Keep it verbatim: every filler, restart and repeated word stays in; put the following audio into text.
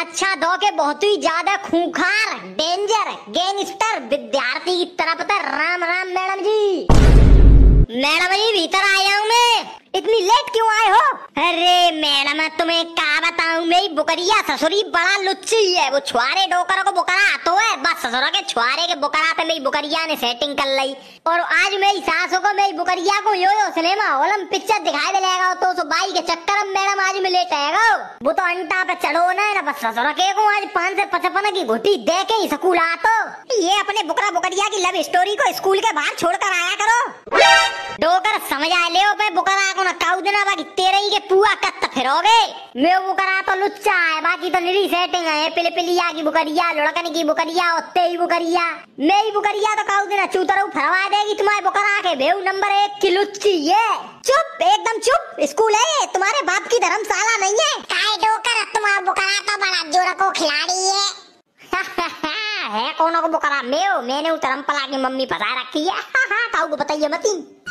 परीक्षा दो के बहुत ही ज्यादा खूंखार डेंजर गैंगस्टर विद्यार्थी की तरफ था। राम राम मैडम जी। मैडम जी भीतर आया हूँ मैं। इतनी लेट क्यों आए हो? अरे मैडम तुम्हें क्या बताऊं, मेरी बुकरिया ससुरी बड़ा लुच्ची है। वो छुआरे डोकर को बुकरा तो है, बस ससुर के छुआरे के बुकरा पे मेरी बुकरिया ने सेटिंग कर ली। और आज मेरी सासू को मेरी बुकरिया को यो यो सिनेमा हॉल में पिक्चर दिखाई दे लेगा तो सो बाई के चक्कर में मैडम आज में लेट आएगा। वो तो अंटा पे चढ़ो ना, ना बस ससुर के को आज पाँच से पचपन की घुटी दे के ही स्कूल आ। तो ये अपने बुकरा बुकरिया की लव स्टोरी को स्कूल के बाहर छोड़ कर आया करो। डोकर समझ आ ले पे बुकरा को ना काऊ देना, बाकी तेरे ही के पुआ कत्त फिरोगे। मैं बुकरा तो लुच्चा है, बाकी तो निरी सेटिंग है। पिल पिलिया की बुकरिया, लुढ़कन की बुकरिया, उत्ते ही बुकरिया। मेरी बुकरिया तो काऊ देना चूतरू फरवा देगी तुम्हारे बुकरा के। बेऊ नंबर एक की लुच्ची ये। चुप एकदम चुप, स्कूल है ये, तुम्हारे बाप की धर्मशाला नहीं है। काय डोकर तुम्हारा बुकरा तो बड़ा जोर को खिलाड़ी है। है कौन को बुकरा? मैं मैंने धर्मशाला की मम्मी फंसा रखी है। काऊ को बताइए मती।